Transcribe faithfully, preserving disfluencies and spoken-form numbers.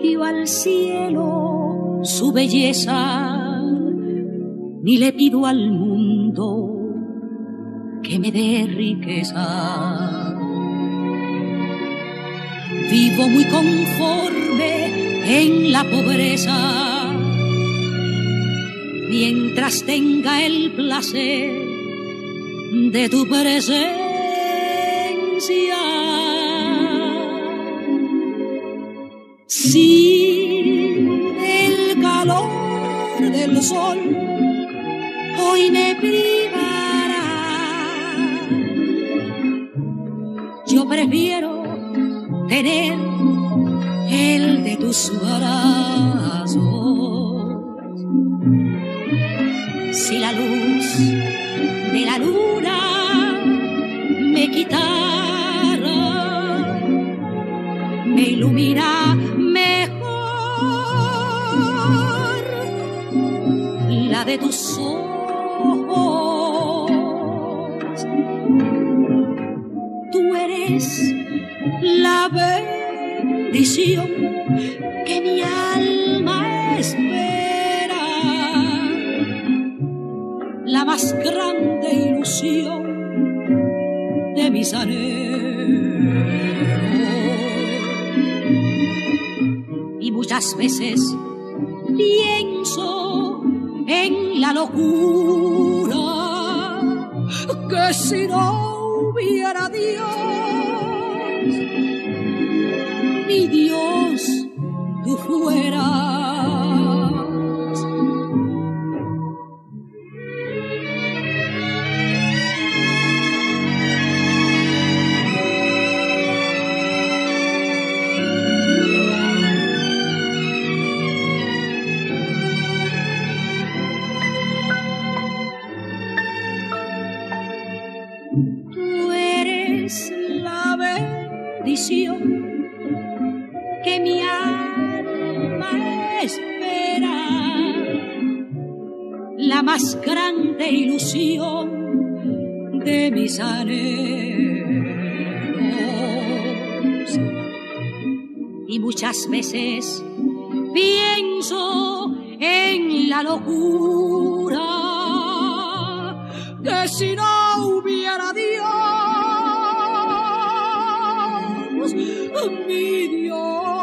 pidió al cielo su belleza, ni le pido al mundo que me dé riqueza. Vivo muy conforme en la pobreza, mientras tenga el placer de tu presencia. Si el calor del sol hoy me privará, yo prefiero tener el de tus brazos. Si la luz de la luna me quitara, me ilumina mejor la de tus ojos. Tú eres la bendición que mi alma espera, la más grande ilusión de mis anhelos. Y muchas veces pienso en la locura, que si no hubiera Dios, mi Dios, tú fueras. Tú eres la bendición que mi alma espera, la más grande ilusión de mis anhelos. Y muchas veces pienso en la locura, que si no hubiera Dios, mi Dios,